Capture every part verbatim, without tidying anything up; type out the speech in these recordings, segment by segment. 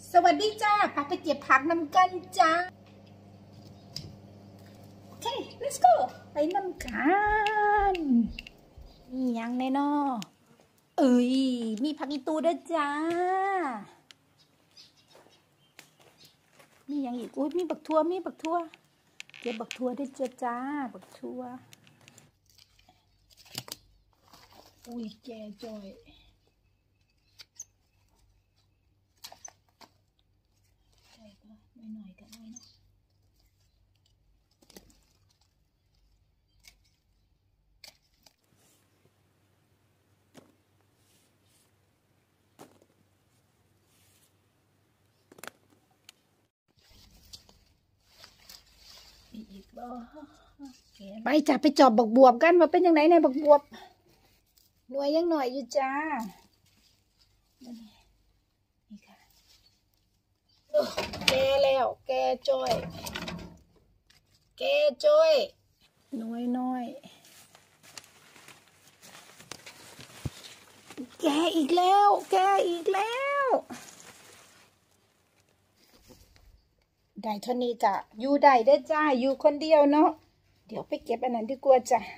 สวัสดีจ้าพาไปเก็บผักนำกันจ้าโอเค let's go ไปนำกันนี่ยังแน่นอเอ้ยมีผักอีตูด้วยจ้ามียังอีกอุ้ยมีบักทั่วมีบักทั่วเก็บบักทั่วได้จ้าจ้าบักทั่วอุ้ยแกจอยหน่อยๆก็ได้นะอีกบ่ไปจ้ะไปจอบบักบวบกันว่าเป็นยังไงในบักบวบหน่วยยังหน่อยอยู่จ้านี่ค่ะแกแล้วแกจอยแกจอยน้อยน้อยแกอีกแล้วแกอีกแล้วได้เท่านี้จ้ะอยู่ได้ได้จ้าอยู่คนเดียวเนาะเดี๋ยวไปเก็บอันนั้นดีกว่าจ้ะ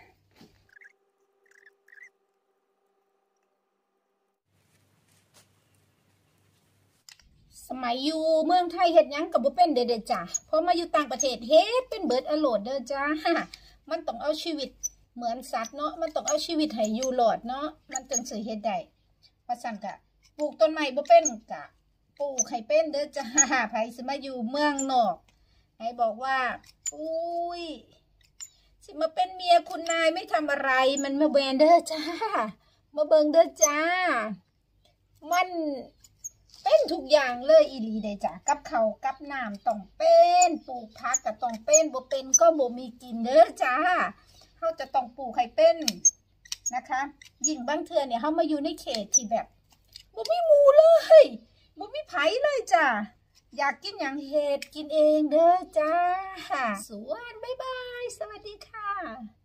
สมัยอยู่เมืองไทยเฮ็ดยังกับบ่เป็นเด้อจ้ะพอมาอยู่ต่างประเทศเฮ็ดเป็นเบิดอโลดเด้อจ้ามันต้องเอาชีวิตเหมือนสัตว์เนาะมันต้องเอาชีวิตให้อยู่รอดเนาะมันจึงสิเฮ็ดได้เพราะซั่นก็ปลูกต้นไม้บ่เป็นก็ปลูกให้เป็นเด้อจ้าไผสิมาอยู่เมืองนอกให้บอกว่าอุ้ยสิมาเป็นเมียคุณนายไม่ทำอะไรมันมาแบนเด้อจ้ามาเบิ่งเด้อจ้ามันเป็นทุกอย่างเลยอีหลีได้จ้ะกับเขากับน้ำต้องเป็นปลูกผักก็ต้องเป็นบ่เป็นก็บ่มีกินเด้อจ้าเขาจะต้องปลูกให้เป็นนะคะยิ่งบางเทื่อเนี่ยเขามาอยู่ในเขตที่แบบบ่มีหมูเลยบ่มีไผเลยจ้ะอยากกินอย่างเห็ดกินเองเด้อจ้าสวนบ๊ายบายสวัสดีค่ะ